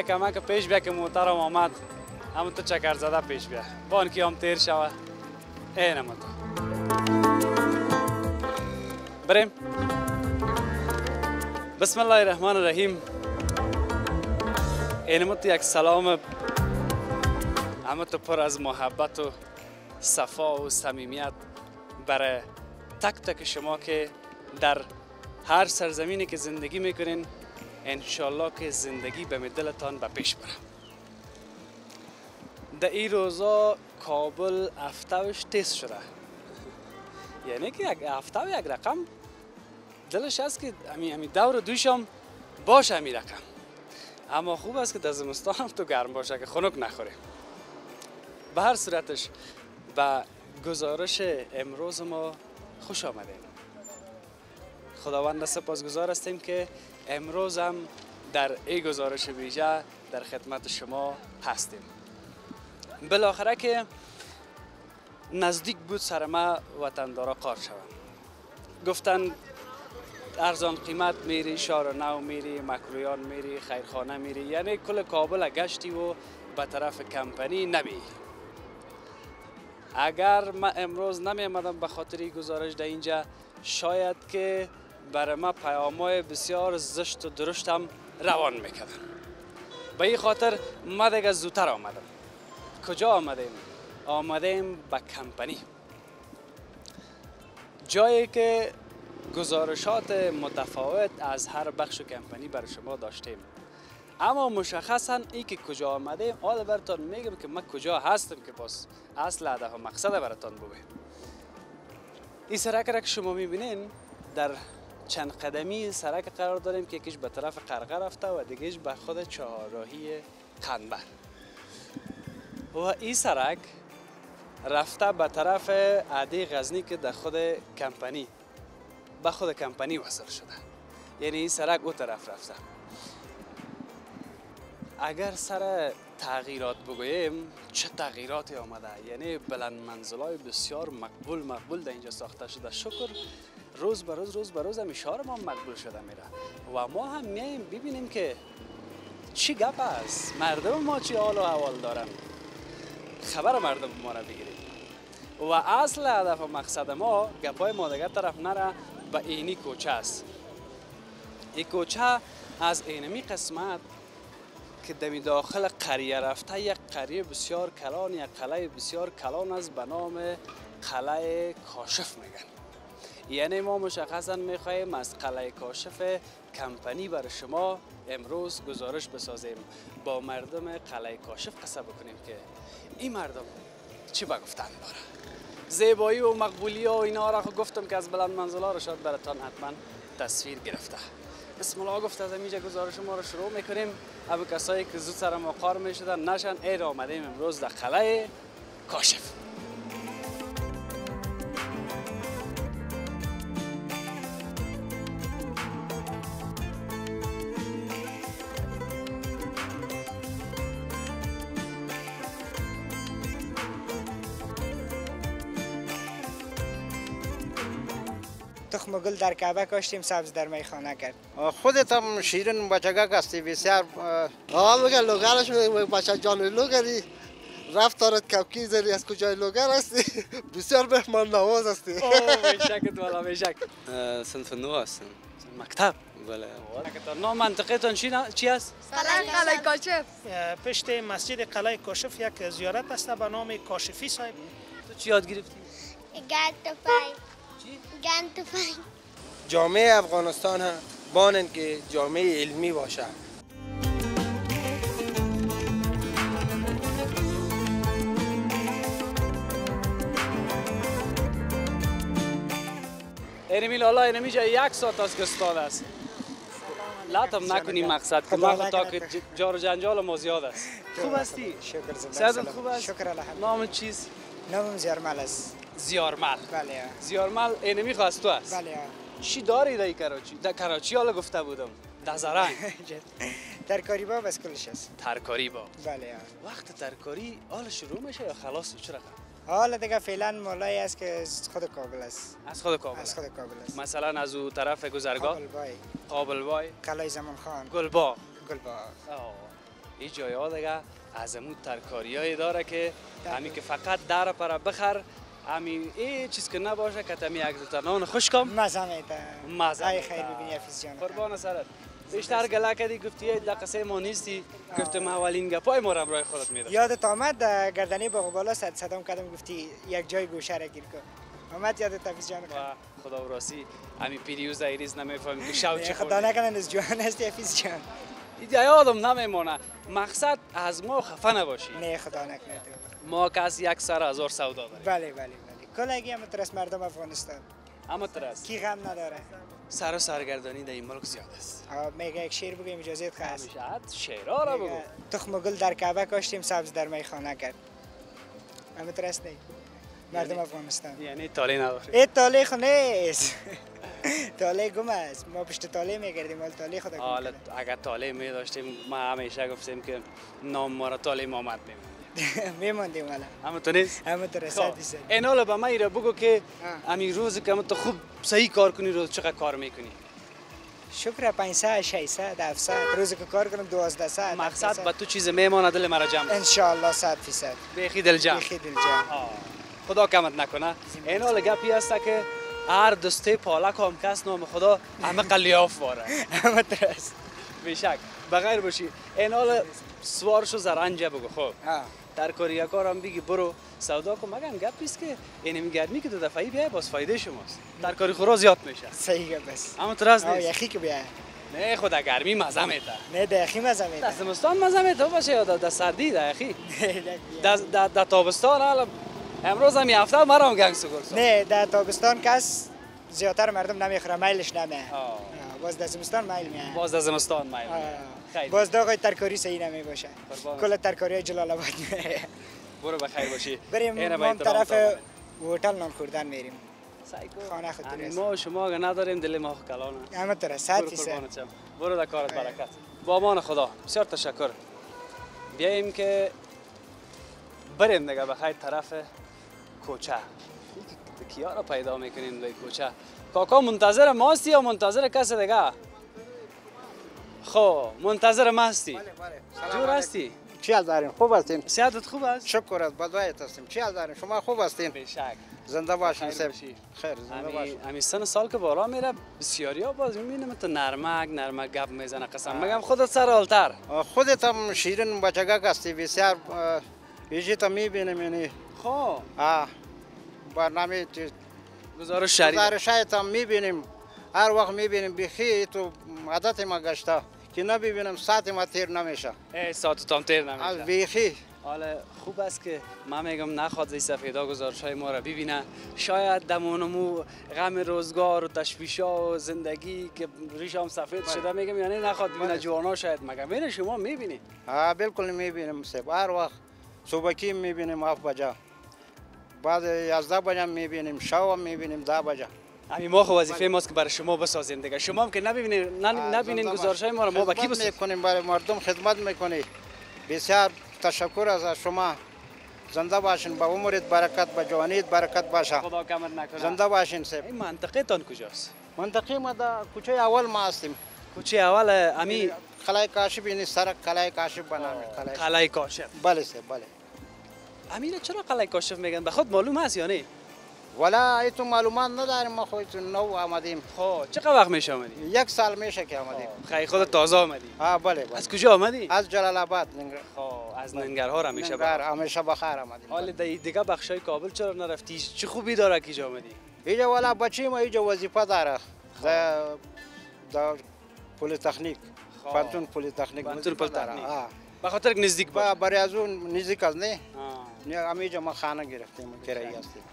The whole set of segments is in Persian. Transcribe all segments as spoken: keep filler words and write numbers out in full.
یک کمک پیش بیا که محترم آمد. اما تو چکر زده پیش بیا. بان که هم تیر شوه. اینم تو. بریم. بسم الله الرحمن الرحیم. اینم تو یک سلام اما تو پر از محبت و صفا و صمیمیت برای تک تک شما که در هر سرزمینی که زندگی میکنین. انشالله که زندگی به دلتان به پیش بره. در این روزا کابل هفتهش تیز شده. یعنی که یک هفته و یک رقم دلش هست که امی امی دور دوشم باشه امی رقم. اما خوب است که در زمستان هم تو گرم باشه که خنک نخوره. به هر صورتش به گزارش امروز ما خوش آمدیم. خداوند سپاسگزار هستیم که امروز هم در این گزارش ویژه در خدمت شما هستیم. بالاخره که نزدیک بود سر ما وطندارا قار شوم. گفتن ارزان قیمت میری، شار نو میری، مکرویان میری، خیرخانه میری، یعنی کل کابل گشتی و به طرف کمپنی نمی. اگر من امروز نمی آمدم به خاطر گزارش در اینجا، شاید که برای ما پیام‌های بسیار زشت و درشتم روان میکردن. به این خاطر ما دیگه زودتر آمدم. کجا آمدیم؟ آمدیم به کمپنی، جایی که گزارشات متفاوت از هر بخش کمپنی برای شما داشتیم. اما مشخصا ای که کجا آمدیم، حالا براتون میگم که من کجا هستم که باز اصل هدف و مقصد براتون بگم. این سرک را که شما میبینین در چند قدمی سرک قرار داریم که یکیش به طرف قرقه رفته و دیگهش به خود چهارراهی قنبر. و این سرک رفته به طرف عده غزنی که در خود کمپنی به خود کمپنی وصل شده. یعنی این سرک او طرف رفته. اگر سر تغییرات بگوییم چه تغییراتی آمده، یعنی بلند منزلای بسیار مقبول مقبول در اینجا ساخته شده. شکر روز به روز روز به روز هم اشاره ما مقبول شده میره و ما هم میاییم ببینیم که چی گپ است، مردم ما چی حال و احوال دارن، خبر مردم ما را بگیریم. و اصل هدف و مقصد ما گپای ما دیگه طرف نره به اینی کوچه است. این کوچه از اینمی قسمت که دمی داخل قریه رفته، یک قریه بسیار کلان، یک قلعه بسیار کلان است به نام قلعه کاشف میگن. یعنی ما مشخصا میخواهیم از قلعه کاشف کمپنی برای شما امروز گزارش بسازیم، با مردم قلعه کاشف قصه بکنیم که این مردم چی بگفتن داره. زیبایی و مقبولی و اینا را گفتم که از بلند منزلا را شاید براتان حتما تصویر گرفته. بسم الله گفت از اینجا گزارش ما رو شروع میکنیم. ابو کسایی که زود سر ما قار میشدن نشن، ایر آمدیم امروز در قلعه کاشف. تخم گل در کعبه کاشتیم، سبز در میخانه کرد. خودت هم شیرین بچگک هستی بسیار. آه بگه لوگرش بچه جان لوگری رفت دارد کپکی زری از کجای لوگر هستی. بسیار مهمان نواز هستی. اوه بیشکت والا بیشک. صنف نو هستم. مکتب. بله. نام منطقتون چی است؟ قلعه کاشف. پشت مسجد قلعه کاشف یک زیارت است به نام کاشفی صاحب. تو چی یاد گرفتی؟ گند تفنگ. چی؟ گند تفنگ. جامعه افغانستان ها بانند که جامعه علمی باشه. اینمی لالا اینمی جا یک ساعت است که استاد است. لطم نکنی مقصد که ما تا که جار و جنجال ما زیاد است. خوب هستی؟ شکر زنده. صحت خوب است؟ شکر الحمد. نام چیست؟ نامم زیارمل است. زیارمل. بله. زیارمل اینمی خواست تو است. بله. چی داری در کراچی؟ در کراچی حالا گفته بودم. در زرنگ. ترکاری با بس کلش است. ترکاری با. بله. وقت ترکاری حالا شروع میشه یا خلاص چه رقم؟ حالا دیگه فعلا مولایی است که از خود کابل است. از خود کابل. از خود کابل است. مثلا از او طرف گذرگاه؟ قابل بای. قابل بای. قلعه زمان خان. گلبا. گلبا. این جای ها دیگه از امون ترکاریایی داره که همین که فقط داره پر بخر همین این چیز که نباشه که تمی یک دو تا نان خوش کم مزه میده. مزه ای میده. خیر ببینی حفیظ جان. قربان سرت بیشتر گله کردی گفتی ای دقیقه ما نیستی گفتم اولین گپای ما را برای خودت میدم یادت آمد گردنی باغ بالا صد صدام کردم گفتی یک جای گوشه را گیر کن. آمد یادت حفیظ جان؟ خدا وراسی همین پیریوز ایریز نمیفهمی که شو چه خدا نکنه از جوان هستی حفیظ جان. ایده یادم نمیمونه مقصد از ما خفه نباشی نه خدا نکنه. ما که از یک سر هزار سودا داریم بله بله بله کلگی هم ترس مردم افغانستان اما ترس کی غم نداره سر و سرگردانی در این ملک زیاد است میگه یک شعر بگیم اجازه خواست همیشه شعرها را بگو تخم گل در کعبه کاشتیم سبز در میخانه کرد همه ترس نه مردم افغانستان یعنی تالی نداره ای تالی خو نیست تالی گم است ما پشت تالی میگردیم ولی تالی خدا گم حالا اگر تالی می داشتیم ما همیشه گفتیم که نام ما را تالی محمد میموند میموندیم والا اما تو نیست همه تو رسد بیسد این حالا به من ایره بگو که همین روز که تو خوب صحیح کار کنی روز چقدر کار میکنی شکر پنجصد ششصد هفتصد روزی که کار کنم دوازده صد مقصد به تو چیز میمونه دل مرا جمع ان شاء الله صد فیصد بیخی دل جمع بیخی دل جمع خدا کمت نکنه این حالا گپی هست که هر دسته پالک هم کس نام خدا همه قلیاف واره همه ترس بیشک بغیر باشی این حالا سوارشو زرنجه بگو خب ترکاری کارم بگی برو سودا کن مگم گپیست که این گرمی که دو دفعی بیای باز فایده شماست ترکاری خورا زیاد میشه صحیح بس اما ترس نیست یخی که بیای نه خدا گرمی مزه میده نه دخی مزه میده در زمستان مزه میده باشه یا در سردی در اخی در در تابستان حالا امروز هم هفته مرام گنگ سگور نه در تابستان کس زیادتر مردم نمیخوره میلش نمیه باز در زمستان میل میه باز در زمستان میل خیلی باز داغای ترکاری صحیح نمی باشه کل ترکاری جلال آباد میه برو بخیر باشی بریم ما طرف هتل نان خوردن میریم خانه خود درست ما شما اگه نداریم دل ما کلانه همه طرف صد فیصد برو در کارت برکت با امان خدا بسیار تشکر بیاییم که بریم دیگه بخیر طرف کوچه کیا را پیدا میکنیم در کوچه کاکا منتظر ماستی یا منتظر کس دیگه خب منتظر ما هستی بله بله جور هستی چی حال دارین خوب هستین صحتت خوب است شکر است بدوایت هستیم چی حال دارین شما خوب هستین بیشک زنده باشین سب خیر زنده باشین همین سن سال که بالا میره بسیاری ها باز میبینم تو نرمک نرمک گپ میزنه قسم مگم خودت سر حالتر خودت هم شیرین بچگک هستی بسیار ایجی تا میبینم یعنی خب آه برنامه گزارش شریف گزارشایت هم میبینیم هر وقت میبینیم بخی تو عادت ما گشته که نبینم ساعت ما تیر نمیشه ای ساعت تام تیر نمیشه از بخی حالا خوب است که من میگم نخواد زی سفیدا گزارش های ما را ببینه شاید دمونمو غم روزگار و تشویشا و زندگی که ریشام سفید شده میگم یعنی نخواد ببینه جوانا شاید مگم ببین شما میبینی ها بالکل میبینیم سب هر وقت صبحکی میبینیم هفت بجه بعد یازده بجه میبینیم شب میبینیم ده بجه همین ما خو وظیفه ماست که برای شما بسازیم دیگه شما هم که نبینین نبینین گزارش های ما رو ما با کی بسازیم میکنیم برای مردم خدمت میکنی بسیار تشکر از شما زنده باشین با عمرت برکت با جوانیت برکت باشه خدا کمر نکنه زنده باشین سب این منطقه تان کجاست منطقه ما در کوچه اول ما هستیم کوچه اول امی قلعه کاشف این سرک قلعه کاشف بنامه قلعه قلعه کاشف بله سب بله امیر چرا قلعه کاشف میگن به خود معلوم هست یا نه ولا ایتون معلومات نداریم ما خودتون نو آمدیم خب چقدر وقت میشه آمدی یک سال میشه که آمدیم خیلی خود تازه آمدی ها بله بله از کجا آمدی از جلال آباد ننگر خب از ننگرهار همیشه ننگر همیشه بخیر آمدیم حال دیگه بخشای کابل چرا نرفتی چه خوبی داره که اینجا آمدی اینجا والا بچی ما اینجا وظیفه داره در در پلی تکنیک پانتون پلی تکنیک پانتون پلی تکنیک به خاطر نزدیک با برای از اون نزدیک از نه نه همیشه ما خانه گرفتیم کرایی هستیم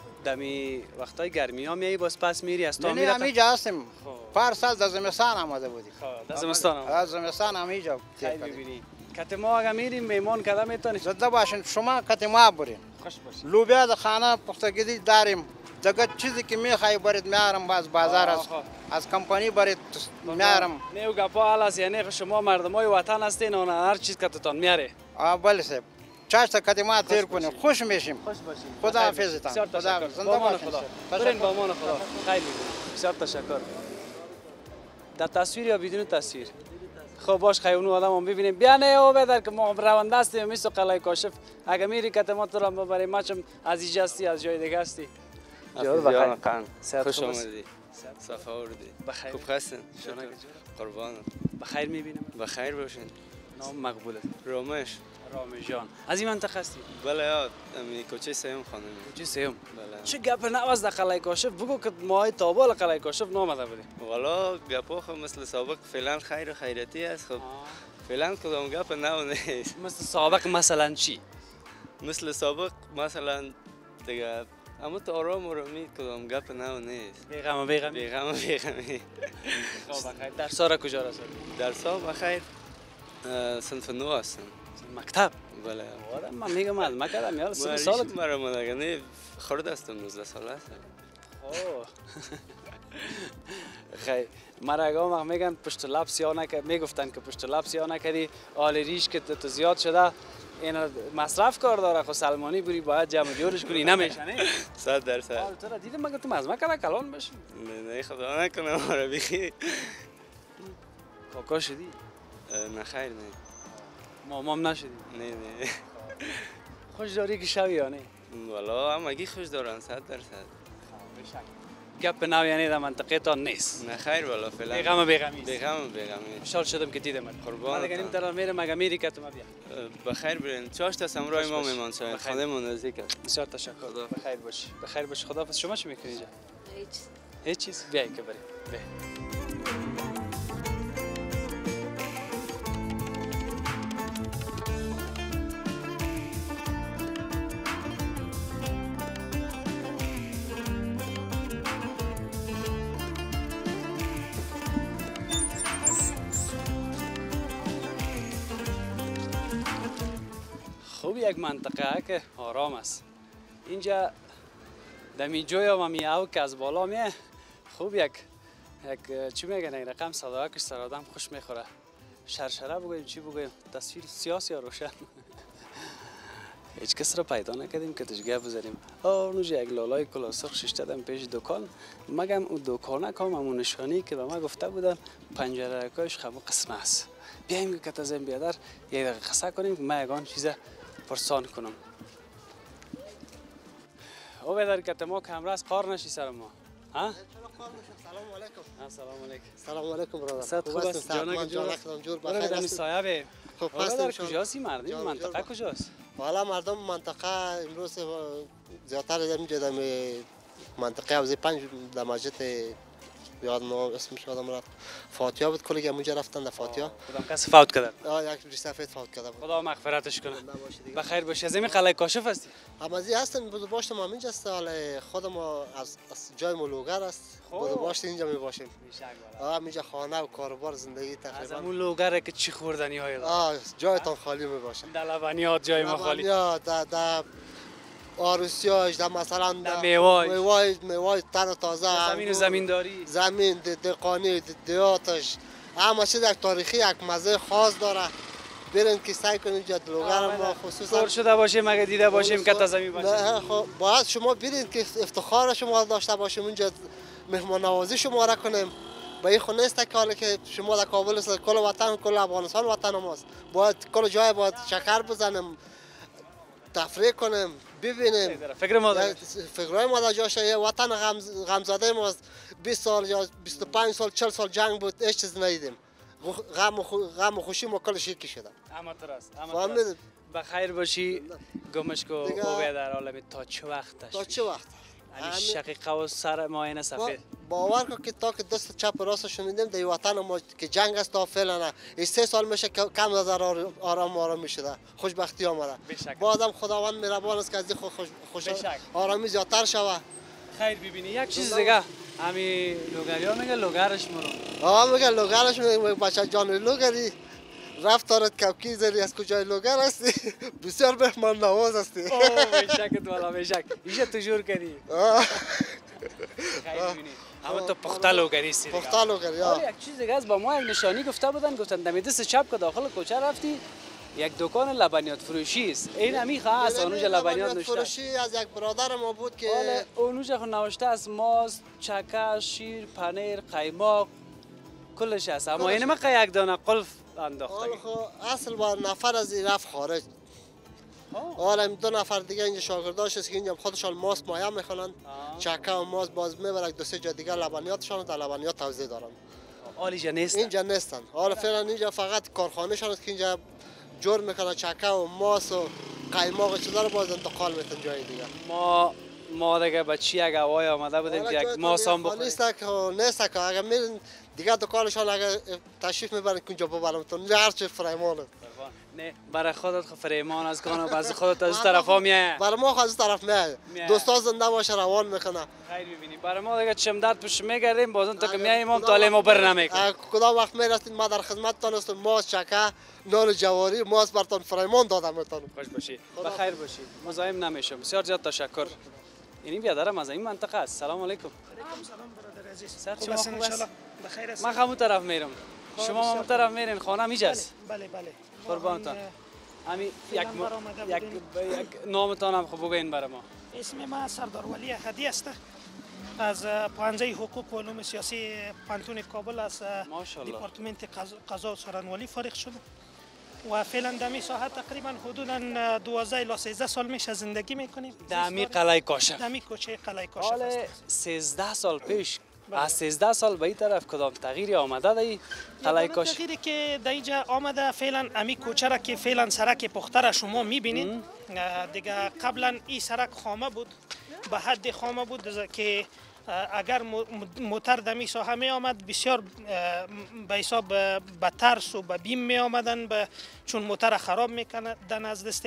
دمی وقتای گرمی ها میایی باز پس میری از تا میری نه همیشه هستیم پر سال در زمستان آمده بودیم در زمستان آمده از زمستان همیشه خیلی ببینی کت ما اگه میریم میمون کدام میتونی زنده باشین شما کت ما برین خوش باشین لوبیا در خانه پختگی داریم دیگه چیزی که میخوای برید میارم باز بازار از از کمپانی برید میارم نیو گپا حالا یعنی شما مردمای وطن هستین و هر چیز که تاتون میاره آ بله صاحب چاش تا کدما تیر کنیم خوش میشیم خوش باشین خدا حافظتان خدا حافظ زنده باشین برین با امان خدا خیلی بسیار تشکر در تصویر یا بدون تصویر خب باش خیلی اونو آدم هم ببینیم. بیا نه او بدر که ما رونده هستیم مثل قلعه کاشف. اگه میری که ما تو را برای ماچم از اینجا هستی از جای دیگه هستی. جواب بخیر. قن. صحت خوش خوب است؟ آمدی. صفا آوردی. بخیر. خوب هستین؟ شما شکر. که قربان. بخیر میبینم. بخیر باشین. نام مقبول است. رامش. رامش جان. از این منطقه هستی؟ بله یاد. امی کوچه سیم خانم. کوچه سیم. بله. چه گپ نواز در قلعه کاشف بگو که ما تابال قلعه کاشف نامده بودیم. والا گپا خب مثل سابق فعلا خیر و خیرتی است خب. فعلا کدام گپ نو نیست. مثل سابق مثلا چی؟ مثل سابق مثلا دیگه اما تو آرام آرامی کدام گپ نو نیست. بیغم بیغم. بیغم بیغمی. خب بخیر. در سارا کجا رسید؟ در سال بخیر صنف نو هستم. مکتب. بله. آره من میگم از مکتب میال سه معرفی سالت. مرا مدگنی خورد هستم نوزده ساله هستم. اوه. خیلی مرا اگه میگن پشت لب سیاه نکرد میگفتن که پشت لب سیاه نکردی آل ریش که تو زیاد شده این مصرف کار داره خو سلمانی بری باید جمع جورش کنی نمیشه نه صد درصد. حال تو را دیدم مگه تو مزمه کرده کلان بشی نه نه خدا نکنه مرا بخی. کاکا شدی؟ نه خیر نه. مامام نشدی؟ نه نه. خوش داری که شوی یا نه؟ والا همگی خوش دارن صد درصد. گپ نو یعنی در منطقه تا نیست. نه خیر والا فعلا. بیغم بیغمی. بیغم بیغمی. خوشحال شدم که دیدم. قربان. من دیگه طرف میرم مگه میری که تو ما بیا. بخیر برین. چاش تا سمرای ما میمان شاید. خانه من نزدیک است. بسیار تشکر. بخیر باش. بخیر باش. خداحافظ. شما چی میکنید اینجا؟ هیچ. هیچ چیز. بیای که بریم. بیا. خوب یک منطقه که آرام است. اینجا دمی جوی و می او که از بالا میه خوب یک یک چی میگن این رقم صدا که سر آدم خوش میخوره. شرشره بگویم چی بگویم تصویر سیاسی روشن. هیچ کس را پیدا نکردیم که تشگه بزنیم. اونجا یک لالای کلا سرخ شش دادم پیش دکان مگم اون دکانه کام همون نشانی که به ما گفته بودن پنجره کاش خب قسمه است. بیایم که تازم بیادر یک دقیقه قصه کنیم که من یگان چیز پرسان کنم. او بیادر که ما کمره از قار نشی سر ما. ها؟ سلام علیکم. سلام علیکم. سلام علیکم برادر. صد خوب است جانک جور. جور بخیر بخیر است. سایه به. خوب هستید کجاست این مردم؟ منطقه کجاست؟ حالا مردم منطقه امروز زیادتر در اینجا در منطقه اوزی پنج در مسجد یاد نام اسمش یادم رفت فاتحه بود کلی اونجا رفتن در فاتحه. کدام کس فوت کرد؟ آه یک ریش سفید فوت کرده بود. خدا مغفرتش کنه. بخیر باشی. از این قلعه کاشف هستی؟ همازی هستن بود باشم ما اینجا است حالا خودم از از جای مولوگر است. بود باش اینجا می باشیم. آه اینجا خانه و کاروبار زندگی تقریبا. از اون لوگره که چی خوردنی های داره. آه جایتون خالی می باشه. در لبنیات جای ما خالی. لبنیات در در آروسیاش در مثلا در میوای میوای میوای تر تازه زمین و زمینداری زمین دهقانی دیاتش همه چیز یک تاریخی یک مزه خاص داره. برین که سعی کنید جد لوگر ما خصوصا دور شده باشیم مگه دیده باشیم که تازمی باشیم. نه خب باید شما برین که افتخار شما داشته باشیم اونجا مهمان نوازی شما را کنیم. به این خونه است که حالا که شما در کابل است کل وطن کل افغانستان وطن ماست. باید کل جای باید شکر بزنیم تفریح کنیم ببینیم. فکر ما داره. فکرای ما در جاشه یه وطن غم غمزده ماست. بیست سال یا بیست و پنج سال چهل سال جنگ بود هیچ چیز ندیدیم. غم و غم و خوشی ما کلش یکی شده. اما درست. اما درست. بخیر باشی گمش کو او در عالم تا چه وقتش؟ تا چه وقت؟ همین شقیقه و سر معاینه سفید. باور کن که تا که دست چپ و راست شنیدیم در وطن ما که جنگ است تا فعلا این سه سال میشه که کم نظر آرام آرام میشه خوشبختی آمده. بازم خداوند مهربان است که از این خوش خوش آرامی زیادتر شوه. خیر ببینی یک چیز دیگه همین لوگریا میگه لوگرش مرو. آه میگه لوگرش میگه بچه جان لوگری رفتارت کپکی زری از کجای لوگر هستی بسیار مهمان نواز هستی. اوه بشکت والا بشک ایشه تو جور کردی. خیلی ببینی اما تو پخته لوگری هستی. پخته لوگری ها. یک چیز دیگه از با ما یک نشانی گفته بودن گفتن دم دست چپ که داخل کوچه رفتی یک دکان لبنیات فروشی است. این همیخه است اونجا لبنیات نوشته. فروشی از یک برادر ما بود که اونجا خو نوشته است ماست، چکه، شیر، پنیر، قیماق کلش است. اما این ما یک دانه قلف انداخته؟ حالا خب اصل با نفر از این رفت خارج. حالا دو نفر دیگه اینجا شاگرداش است که اینجا خودشان ماست مایه میخونن، چکه و ماست باز میبرن دو سه جا دیگه لبنیاتشان در لبنیات توزیع دارن. حال اینجا نیست؟ اینجا نیستن. حالا فعلا اینجا فقط کارخانه‌شان است که اینجا جور میکنن چکه و ماست و قیماق چیزا رو باز انتقال میتن جای دیگه. ما ما دیگه بچی اگه هوای آمده بودیم که یک ماسام بخوریم. نیست که نیست که اگه میرین دیگه دکانشان اگه تشریف میبرن که اونجا ببرمتون هر چی فریمانه. نه برای خودت خود فریمان از کنه بعضی خودت از طرفا میای. برای ما از طرف میای. دوستا زنده باشه روان میکنه. خیر ببینی برای ما دیگه چم درد پش میگردیم بازون تا که میایم ما تعلیم و بر نمیکنیم. کدام وقت میرسید ما در خدمتتان هستیم ماست چکه نان جواری ماست براتون فریمان دادم میتونم. خوش باشی. بخیر باشی. مزاحم نمیشم. بسیار زیاد تشکر. یعنی بیادرم از این منطقه است. سلام علیکم. علیکم سلام برادر عزیز. سر خوب شما هستین خوب ان است؟ بخیر است. من همون طرف میرم. شما همون طرف میرین خانه میجاست. بله بله. قربانتان. همین یک یک یک نامتان هم خوب بگین برای ما. اسم ما سردار ولی احدی است. از پانزده حقوق و علوم سیاسی پانتون کابل از دپارتمنت قضا و سرانوالی فارغ شدم و فعلا در این ساحه تقریبا حدودا دوازده الی سیزده سال میشه زندگی میکنیم. در می قلعه کاشف. در می کوچه قلعه کاشف. حالا سیزده سال پیش از سیزده سال به این طرف کدام تغییری آمده در قلعه کاشف؟ تغییری که در اینجا آمده فعلا امی کوچه را که فعلا سرک پخته را شما میبینید دیگه قبلا این سرک خامه بود به حد خامه بود که اگر موتر در می ساحه می آمد بسیار به حساب به ترس و به بیم می آمدن چون موتر خراب میکردن از دست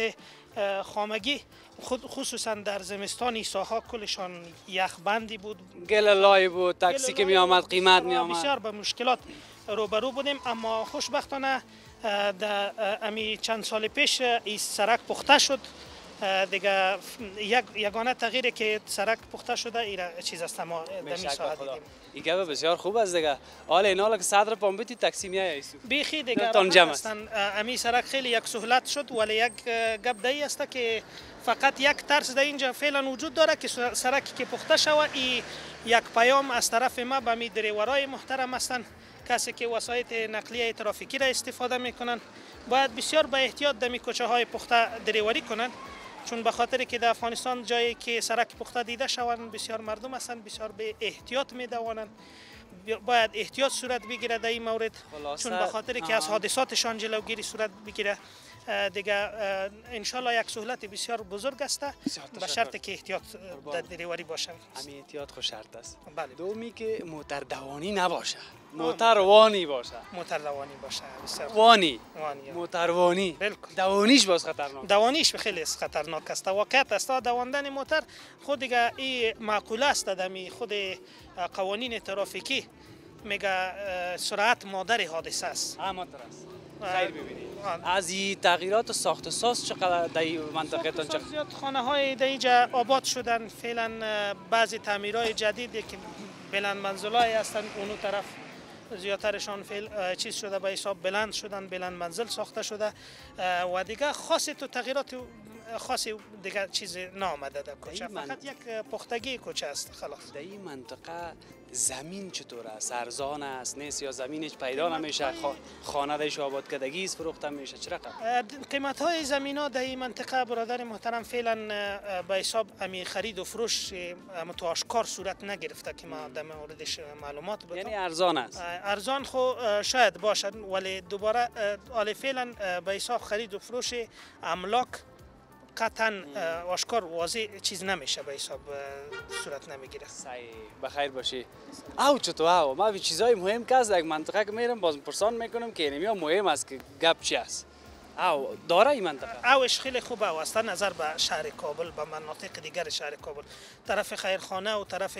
خامگی خود خصوصا در زمستان این ساحه کلشان یخبندی بود گل لای بود تاکسی که می آمد قیمت می آمد بسیار به مشکلات روبرو بودیم اما خوشبختانه در امی چند سال پیش این سرک پخته شد دیگه یک یگانه تغییری که سرک پخته شده این چیز است ما در می ساحه دیدیم. این بسیار خوب است دیگه. حالا اینا که صدر پامبیتی تاکسی میای ایسو. بیخی دیگه اصلا امی سرک خیلی یک سهولت شد ولی یک گپ دایی است که فقط یک ترس در اینجا فعلا وجود داره که سرکی که پخته شود این یک پیام از طرف ما به می دریورای محترم هستند کسی که وسایل نقلیه ترافیکی را استفاده میکنن باید بسیار به احتیاط در می کوچه های پخته دریوری کنند چون به خاطر که در افغانستان جایی که سرک پخته دیده شوند بسیار مردم هستند بسیار به احتیاط میدوانند باید احتیاط صورت بگیره در این مورد چون به خاطر که از حادثاتشان جلوگیری صورت بگیره دیگه انشالله یک سهولت بسیار بزرگ است به شرط که احتیاط در دریوری باشند. همین احتیاط خوش شرط است. بله. دومی که موتر دوانی نباشه. موتر وانی باشه. موتر دوانی باشه. بسیار وانی. وانی. موتر وانی. بالکل. دوانیش باز خطرناک. دوانیش خیلی خطرناک است. واقعیت است دواندن موتر خود دیگه این معقوله است در خود قوانین ترافیکی میگه سرعت مادر حادثه است. همانطور است. خیر ببینید. از این تغییرات ساخت و ساز چقدر در این منطقه تان چقدر؟ زیاد خانه های در اینجا آباد شدن فعلا بعضی تعمیرهای جدیدی که بلند منزلای هستن اونو طرف زیادترشان فعل چیز شده به حساب بلند شدن بلند منزل ساخته شده و دیگه خاصی تو تغییرات خاصی دیگه چیز نامده در کوچه فقط یک پختگی کوچه است خلاص. در این منطقه زمین چطور است؟ ارزان است نیست یا زمینش پیدا نمیشه خانه درش آباد کردگی است فروخته میشه چه رقم؟ قیمت های زمین ها در این منطقه برادر محترم فعلا به حساب امی خرید و فروش تو آشکار صورت نگرفته که ما در موردش معلومات بدم. یعنی ارزان است؟ ارزان خو شاید باشد ولی دوباره حال فعلا به حساب خرید و فروش املاک قطعا آشکار واضح چیز نمیشه به حساب صورت نمیگیره. صحیح بخیر باشی. او چطور او ما چیزای مهم که از یک منطقه که میرم باز پرسان میکنم که اینم مهم است که گپ چی است. او داره این منطقه؟ اوش خیلی خوبه و اصلا نظر به شهر کابل به مناطق دیگر شهر کابل طرف خیرخانه و طرف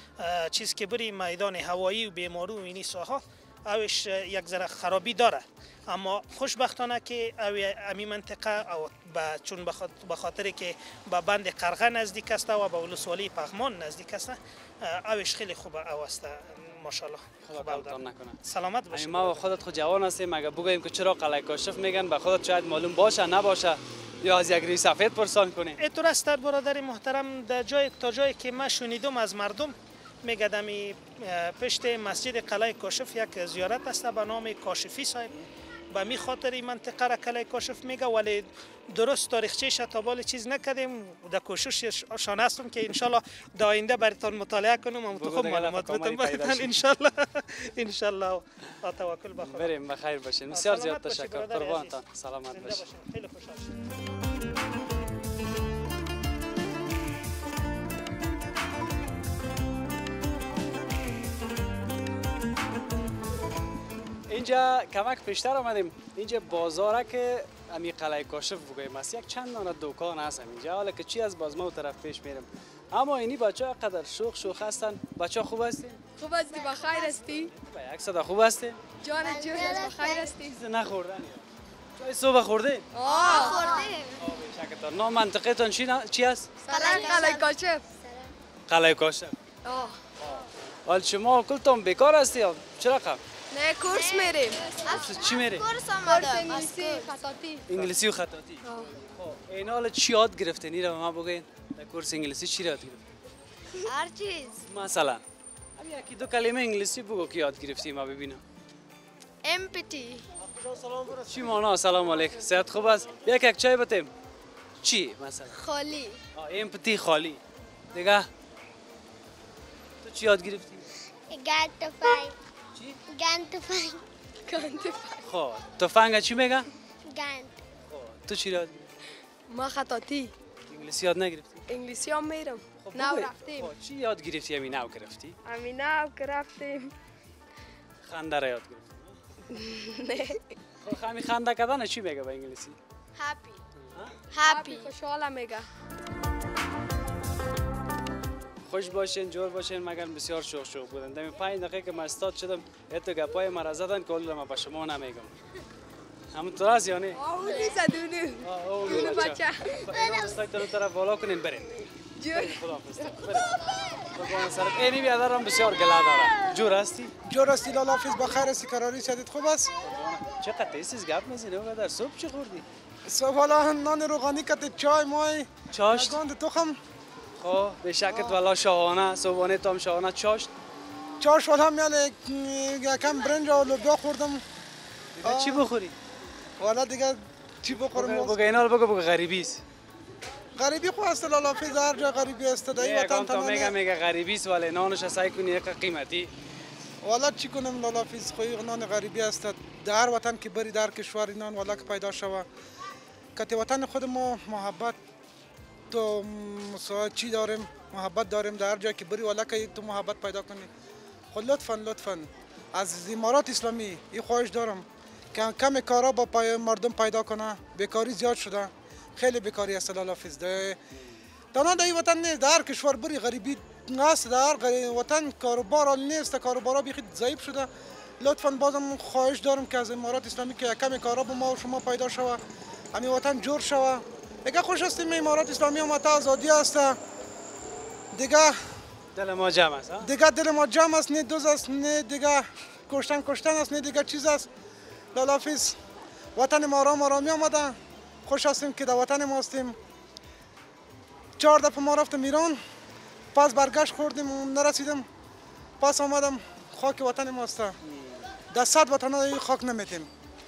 چیز که بری میدان هوایی و بیمارو و اینی ساحه اوش یک ذره خرابی داره اما خوشبختانه که امی منطقه او چون به خاطر که به بند قرغه نزدیک است و به ولسوالی پغمان نزدیک است اوش خیلی خوبه او است ماشاءالله. خدا بهتون نکنه. سلامت باشید. ما خودت خود جوان هستیم اگه بگوییم که چرا قلعه کاشف میگن به خودت شاید معلوم باشه نباشه یا از یک ری سفید پرسان کنیم. اینطور است برادر محترم در جای تا جایی که من شنیدم از مردم میگدمی پشت مسجد قلعه کاشف یک زیارت است به نام کاشفی صاحب به می خاطر این منطقه را کلای کاشف میگه، ولی درست تاریخچه‌اش تا بالا چیز نکردیم. در کوشش شان هستم که انشالله در آینده براتون مطالعه کنم و متخم معلومات بدم براتون انشالله. انشالله توکل به خدا. بریم بخیر باشین. بسیار زیاد تشکر. قربانتان. سلامت باشین. خیلی خوشحال شدم. اینجا کمک پیشتر آمدیم. اینجا بازاره که امی قلعه کاشف بگوییم است. یک چند دانه دکان هست اینجا. حالا که چی از باز ما طرف پیش میرم. اما اینی بچه ها قدر شوخ شوخ هستن. بچه ها خوب هستی؟ خوب هستی؟ بخیر هستی؟ با یک صدا خوب هستی؟ جان جون بخیر هستی؟ چیز نخوردن یا؟ چای صبح خوردین؟ آه خوردیم. آه شکرتان. نام منطقه تان چی چی است؟ قلعه کاشف. قلعه کاشف. آه. حال شما کلتون بیکار هستی یا چرا رقم؟ نه کورس میریم. چی میری؟ کورس آمدم. انگلیسی خطاطی. انگلیسی و خطاطی. خب این حال چی یاد گرفتین؟ این رو ما بگین. در کورس انگلیسی چی یاد گرفتین؟ هر چیز. مثلا همین یکی دو کلمه انگلیسی بگو که یاد گرفتی ما ببینم. امپتی. چی معنا؟ سلام علیکم. صحت خوب است؟ یک یک چای بتیم. چی مثلا؟ خالی. آه امپتی خالی. دیگه تو چی یاد گرفتی؟ گند تفنگ. چی؟ گند تفنگ. گند تفنگ. خب تفنگ چی میگه؟ گند. خب تو چی یاد گرفتی؟ ما خطاطی. انگلیسی یاد نگرفتی؟ انگلیسی هم میرم. خب نو بگو. رفتیم. خب چی یاد گرفتی؟ همین نو گرفتی؟ همین نو که رفتیم. خنده را یاد گرفتی؟ نه. خب همین خنده کردن چی میگه به انگلیسی؟ هپی. هپی. خوشحال میگه. خوش باشین، جور باشین، مگر بسیار شوق شوق بودن. دمی پنج دقیقه که من استاد شدم اتو گپای مرا زدن که ما به شما نمیگم. همونطور است یا نه؟ آه اونی زدونه. آه اون دونه بچه. اینا استاد طرف بالا کنین برین. جور. خداحافظ. برین. سر اینی بیادرم بسیار گله داره. جور هستی؟ جور هستی لالا حافظ بخیر هستی قراری شدید خوب است؟ چقدر تیزیز گپ میزنی اوقدر صبح چی خوردی؟ صبح حالا نان روغانی کت چای مای چاشت؟ گاند تخم خب به شکت والا شاهانه صبحانه تام شاهانه چاشت؟ چاش والا میاله یکم برنج و لوبیا خوردم. چی بخوری؟ والا دیگه چی بخورم؟ بگو اینا رو بگو بگو غریبی است. غریبی خو است لالا حافظ هر جا غریبی است در وطن تا میگه میگه غریبی است ولی نانش سعی کنی یک قیمتی. والا چی کنم لالا حافظ خو نان غریبی است در وطن که بری در کشور نان والا که پیدا شوه که وطن خود ما محبت تو چی داریم محبت داریم در هر جایی که بری والا که تو محبت پیدا کنی. خود لطفا لطفا از امارات اسلامی این خواهش دارم که کم کارا با پای مردم پیدا کنه. بیکاری زیاد شده، خیلی بیکاری است لالا حافظ. تنها در این وطن نیست، در هر کشور بری غریبی است، در هر وطن کاروبار نیست، کاروبارا بیخی ضعیف شده. لطفا بازم خواهش دارم که از امارات اسلامی که کم کارا با ما و شما پیدا شوه، همین وطن جور شوه. دیگه خوش هستیم امارات اسلامی هم تا آزادی است. دیگه دل ما جمع است. دیگه دل ما جمع است، نه دوز است، نه دیگه کشتن کشتن است، نه دیگه چیز است. لالا حافظ وطن ما آرام آرامی آمده. خوش هستیم که در وطن ما هستیم. چهار دفعه ما رفتم ایران، پس برگشت خوردیم نرسیدم، پس آمدم خاک وطن ما است. در صد وطن های خاک نمیتیم.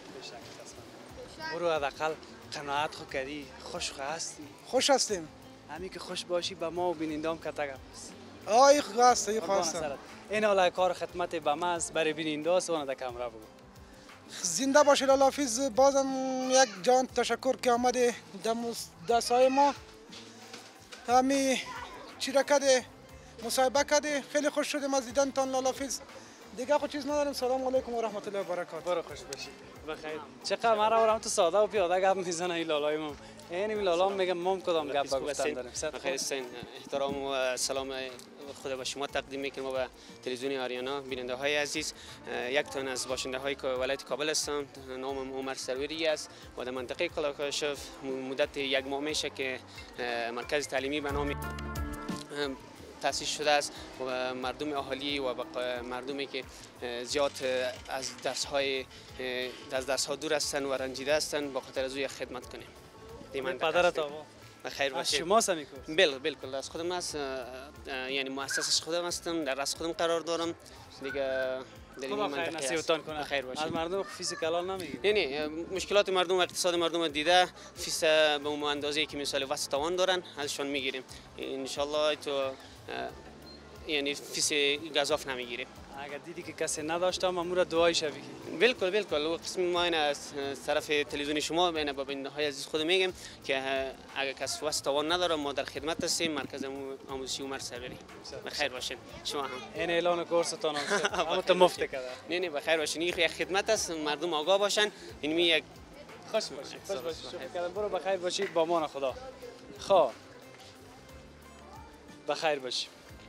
برو حداقل قناعت خو کردی، خوش هستی. خوش هستیم. همین که خوش باشی به ما و بینندام کتگم است. آه این خواست این خواست. این حالا کار خدمت به ما است برای بیننده است و در کامرا بگو. زنده باشه لالا حافظ. بازم یک جان تشکر که آمده دستای ما همی چی را کده مصاحبه کده. خیلی خوش شدیم از دیدن تان لالا حافظ. دیگه خود چیز نداریم. سلام علیکم و رحمت الله و برکاته. برو خوش باشی. بخیر. چقدر مرا ورم تو ساده و پیاده گپ میزنه این لالای ما. این این لالا میگم مام کدام گپ گفتن داریم. بخیر هستین. احترام و سلام خدا به شما تقدیم میکنم و به تلویزیون آریانا. بیننده های عزیز، یک تن از باشنده های ولایت کابل هستم. نامم عمر سروری است و در منطقه قلعه کاشف مدت یک ماه میشه که مرکز تعلیمی به نام تأسیس شده است و مردم اهالی و مردمی که زیاد از درس های از درس ها دور هستند و رنجیده هستند با خاطر از او خدمت کنیم. پدرت آقا بخیر باشید. شما سمیکو؟ بله بالکل از خودم است، یعنی مؤسسش خودم هستم، در راس خودم قرار دارم. دیگه در خب این خیر منطقه نصیبتان است. کنه. بخیر باشید. از مردم فیس کلان نمیگیم. نه نه مشکلات مردم و اقتصاد مردم دیده فیس به اون اندازه‌ای که مثال واسه توان دارن ازشون میگیریم ان شاء الله تو یعنی فیس گزاف نمیگیریم. اگر دیدی که کسی نداشته مامور دعای شوی. بالکل بالکل و قسم ما این از طرف تلویزیون شما بین با بیننده های عزیز خود میگیم که اگر کسی واسه توان نداره ما در خدمت هستیم. مرکز آموزشی عمر سروری. بخیر باشین شما هم. این اعلان کورستان هم اما تو مفت کرده. نه نه بخیر باشین. این یک خدمت است مردم آگاه باشن. این می یک خوش باشید. خوش باشید. شکر کردم. برو بخیر باشید با مان خدا. خب بخیر باشید.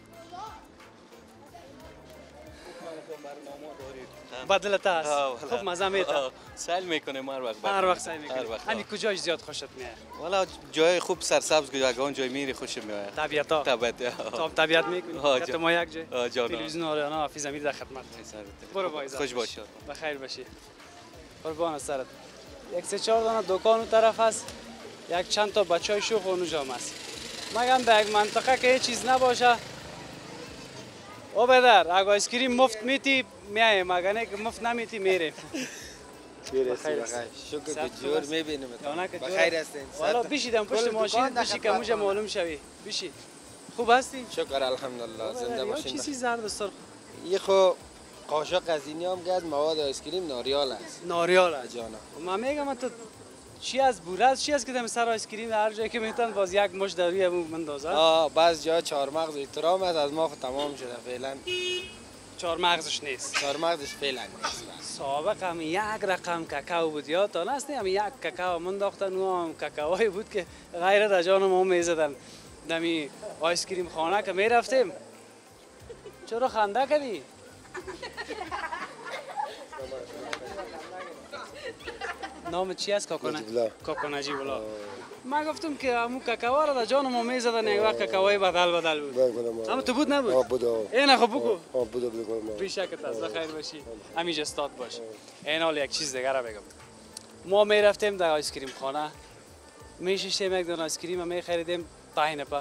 بدلت است. خوب مزه میاد. سعی میکنیم هر وقت. هر وقت سعی میکنیم. همین کجاش زیاد خوشت میاد؟ والا جای خوب سرسبز گذرگاه جای میری خوشم میاد. طبیعت ها. طبیعت. تو طبیعت میکنی. تو ما یک جای. آه جان. تلویزیون آریانا حافظ امیر در خدمت. برو با خوش باشی. بخیر باشی. قربان سرت. یک سه چهار دانه دکان اون طرف است. یک چند تا بچهای شوخ اونجا هم است. مگم در یک منطقه که هیچ چیز نباشه. او بدر اگه آیسکریم مفت میتی میایم اگه نه که مفت نمیتی میریم. بخیر شکر که جور میبینیم. بخیر هستین. والا بیشیدم پشت ماشین بیشی که موجه معلوم شوی. بیشی. خوب هستی؟ شکر الحمدلله زنده باشین. چیزی زرد سرخ. یه خو قاشق از اینی هم گرد مواد آیسکریم ناریال است. ناریال است. جانا. من میگم تو چی از بوره است چی است که دم سر آیسکریم هر جایی که میتونن باز یک مش در روی ابو مندازه. آه بعض جا چهار مغز احترام است از ما تمام شده فعلا. چهار مغزش نیست. چهار مغزش فعلا نیست. سابق هم یک رقم کاکائو بود یادتان است هم یک کاکائو منداختن و هم کاکائوی بود که غیر در جان ما میزدن. دمی آیسکریم خانه که میرفتیم. چرا خنده کردی؟ نام چی است کاکا کاکا نجیب الله. من گفتم که همون کاکائو را در جان ما میزدن یک وقت کاکائوی بدل بدل بود. اما تو بود نبود؟ آه بود. این خب بگو. آه بود بود. بی شکت است بخیر باشی. همینجا استاد باش. این حال یک چیز دیگه را بگم. ما میرفتیم در آیسکریم خانه. میشستیم یک دونه آیسکریم میخریدیم پنج نفر.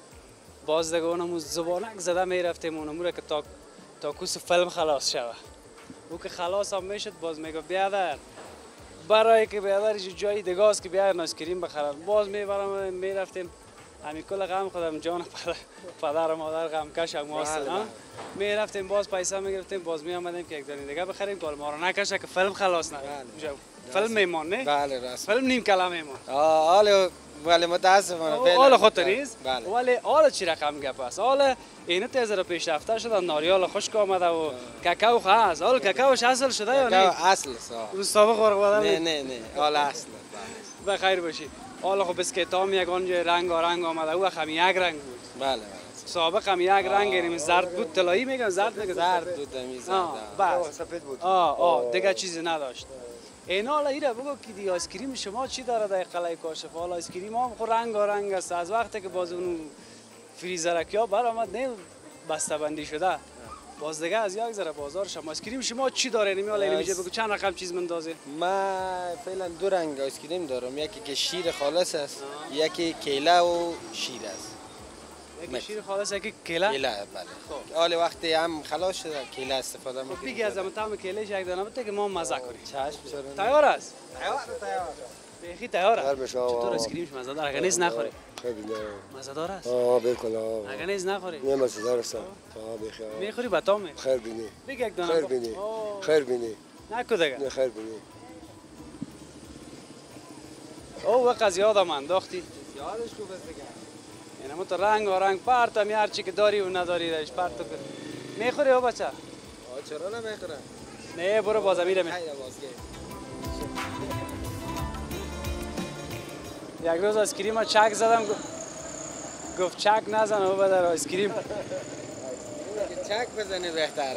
باز دیگه اونمو زبانک زده میرفتیم اونمو را که تا تا کوس فیلم خلاص شود. او که خلاص هم میشد باز میگه بیادر برای که بیادر جای دیگه است که بیاین آیسکریم بخرن باز میبرم میرفتیم همین کل غم خودم جان پدر پدر و مادر غم کش هم هستن میرفتیم باز پیسه میگرفتیم باز میآمدیم که یک دونه دیگه بخریم که ما رو نکشه که فیلم خلاص نشه. فیلم میمان نه؟ بله راست. فیلم نیم کلمه میمان. آه حالا ولی متاسفانه حالا خاطر نیست. بله. ولی حالا چی رقم گپ است؟ حالا اینا تیزر پیشرفته شده ناریال خشک آمده و کاکائو هست. حالا کاکائوش اصل شده یا نه؟ کاکائو اصل است. مصطفی خورق نه نه نه حالا اصل. بخیر باشید. حالا خب بسکیت هم یک آنجا رنگ و رنگ آمده او هم یک رنگ بود. بله بله. سابق هم یک رنگ یعنی زرد بود طلایی میگن زرد میگن زرد بود همی زرد. بس. سفید بود. آه آه دیگه چیزی نداشت. این حالا ایره بگو که دی آیسکریم شما چی داره در قلعه کاشف؟ حالا آیسکریم هم خود رنگ و رنگ است از وقتی که باز اون فریزرکیا برآمد نه بسته بندی شده. باز دیگه از یک ذره بازار شما آیسکریم شما چی داره نمی حالا اینجا بگو چند رقم چیز مندازه؟ من فعلا دو رنگ آیسکریم دارم یکی که شیر خالص است یکی کیله و شیر است. یکی شیر خالص یکی کیله؟ کیله بله. حال وقتی هم خلاص شده کیله استفاده میکنیم. خب بگی از طعم کیلهش یک دانه بده که ما مزه کنیم. چشم چرا؟ تیار است؟ تیار تیار. بیخی تیار است. تیار بشه. چطور آیسکریمش مزه داره؟ اگه نیز نخوری. خیلی نه. مزه دار است؟ آه بالکل آه. اگه نیز نخوری. نه مزه دار است. آه بیخی. میخوری باتام. خیر بینی. بگی یک دانه. خیر بینی. خیر بینی. نکو دیگه. نه خیر بینی. او وقت یادم انداختی. یادش خوب است دیگه. اینا تو رنگ و رنگ پارت هم هر چی که داری و نداری داش پارت کن. میخوری او بچه؟ آه چرا نمیخورم؟ نه برو باز میرم. یک روز آیسکریم چک زدم گفت چک نزن او بدر آیسکریم. چک بزنی بهتره.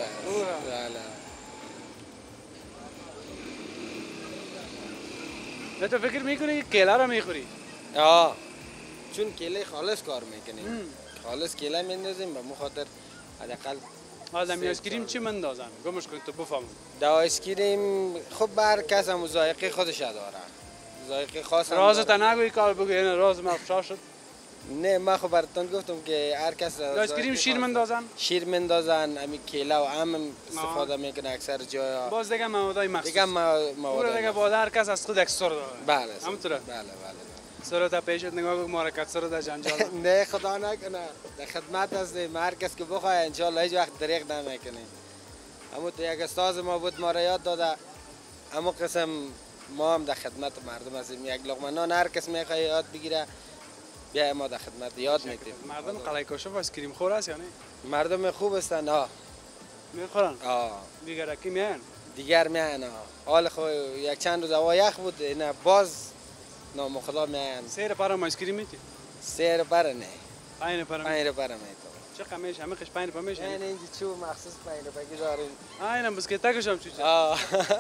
نه تو فکر میکنی که کیله رو میخوری؟ آه چون کیله خالص کار میکنیم. خالص کیله میندازیم به مخاطر حداقل. حالا می آیسکریم چی مندازن؟ گمش کن تو بفهم. دا آیسکریم خب بر کس هم ذائقه خودش داره. ذائقه خاص هم رازت نگوی کار بگو این راز من افشا شد. نه من خب براتون گفتم که هر کس آیسکریم شیر مندازن؟ شیر مندازن، امی کیله و ام استفاده میکنه اکثر جایا. باز دیگه موادای مخصوص. دیگه مواد دیگه باز هر کس از خود یک سر داره. بله. همونطوره؟ بله بله. سر تا پیشت نگاه کن مارکت سر در جنجال. نه خدا نکنه. در خدمت هستیم. هر کس که بخواد ان شاء الله هیچ وقت دریغ نمیکنه. اما تو یک استاد ما بود ما را یاد داده. اما قسم ما هم در خدمت مردم هستیم. یک لقمه نان هر کس میخواد یاد بگیره بیا ما در خدمت یاد میتیم. مردم قلعه کاشف آیسکریم خور است یا نه؟ مردم خوب هستند ها. میخورن؟ آه. دیگر کی میان؟ دیگر میان ها. حال خو یک چند روز هوا یخ بود نه باز نام خدا میان. سیر پرم آیسکریم میتی؟ سیر پر نه. پنیر پر. پنیر پر میتم. چه قمیش همه خش پنیر پر میشه؟ نه اینجا چو مخصوص پنیر پر داریم. آینم بسکیت کشم چی؟ آه.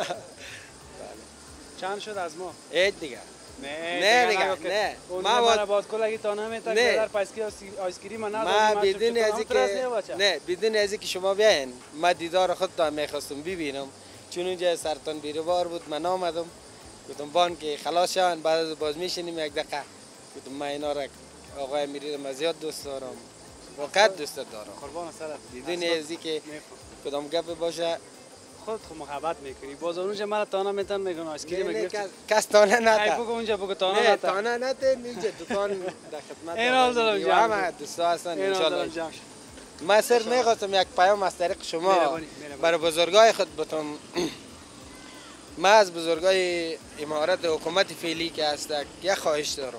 چند شد از ما؟ ایت دیگه. نه نه دیگه نه. ما با بعد کلاگی تا نمیتونم در پاسکی آیسکریم ما ما بدون از اینکه نه بدون از اینکه شما بیاین ما دیدار خودتان میخواستم ببینم چون اونجا سرطان بیروبار بود من آمدم گفتم بان که خلاص شون بعد از باز میشینیم یک دقیقه گفتم من اینا را آقای میریدم زیاد دوست دارم واقعا دوست دارم قربان سرت بدون از اینکه کدام گپ باشه خود خود محبت میکنی باز اونجا مرا تانا میتن میگن آیسکریم میگیری کس تانا نده بگو اونجا بگو تانا نه نده تانا نده اینجا دکان در خدمت این حال دارم جمع همه دوستا هستن ان شاء الله جمع ما سر میخواستم یک پیام از طریق شما برای بزرگای خود بتم ما از بزرگای امارت حکومت فعلی که هست یک خواهش دارم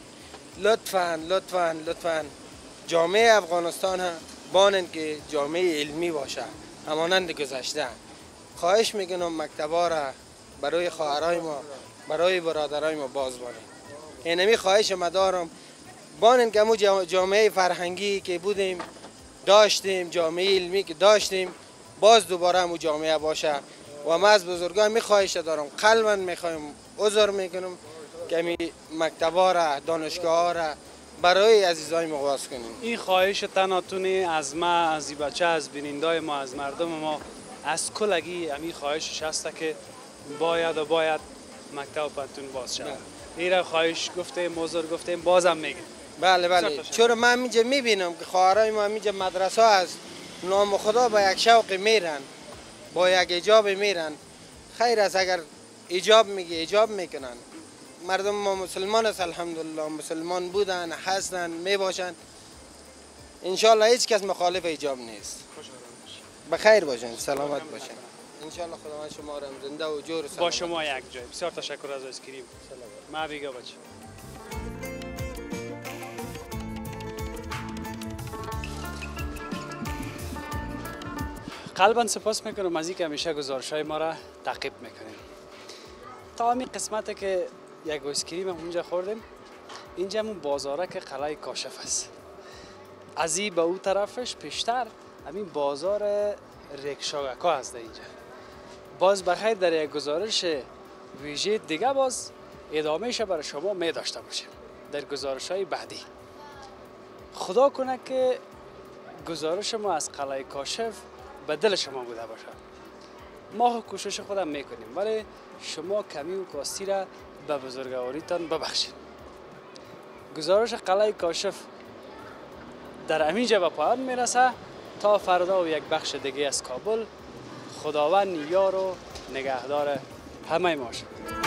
لطفاً لطفاً لطفاً جامعه افغانستان ها بانن که جامعه علمی باشه همانند گذشته خواهش میکنم مکتبا را برای خواهرای ما برای برادرای ما باز بانیم اینمی خواهش ما دارم بانن که همون جامعه فرهنگی که بودیم داشتیم جامعه علمی که داشتیم باز دوباره همون جامعه باشه و ما از بزرگان می خواهش دارم قلباً میخوایم عذر میکنم که می مکتبا را دانشگاه را برای عزیزای ما باز کنیم این خواهش تناتونی از ما از این بچه از بینندای ما از مردم ما از کلگی همین خواهشش هست که باید و باید مکتب و پانتون باز شود این خواهش گفتیم موضوع گفتیم بازم میگیم بله بله چرا من اینجا میبینم که خواهرای ما اینجا مدرسه هست نام خدا با یک شوق میرن با یک ایجاب میرن خیر است اگر ایجاب میگه ایجاب میکنن مردم ما مسلمان است الحمدلله مسلمان بودن هستن میباشن انشالله هیچ کس مخالف ایجاب نیست بخیر باشن سلامت باشن انشالله خداوند شما را زنده و جور و سلامت با شما یک جای بسیار تشکر از آیسکریم ما بیگا بچه قلباً سپاس میکنم از اینکه همیشه گزارش‌های ما را تعقیب میکنیم تا همین قسمتی که یک آیسکریم اونجا خوردیم اینجا همون بازاره که قلعه کاشف است از این به اون طرفش پیشتر همین بازار ریکشاگاکا هست اینجا باز بخیر در یک گزارش ویژه دیگه باز ادامهش برای شما می داشته باشیم در گزارش های بعدی خدا کنه که گزارش ما از قلعه کاشف به دل شما بوده باشه ما کوشش خودم میکنیم ولی شما کمی و کاستی را به بزرگواریتان ببخشید گزارش قلعه کاشف در همینجا به پایان میرسه تا فردا و یک بخش دیگه از کابل خداوند یار و نگهدار همه ما شد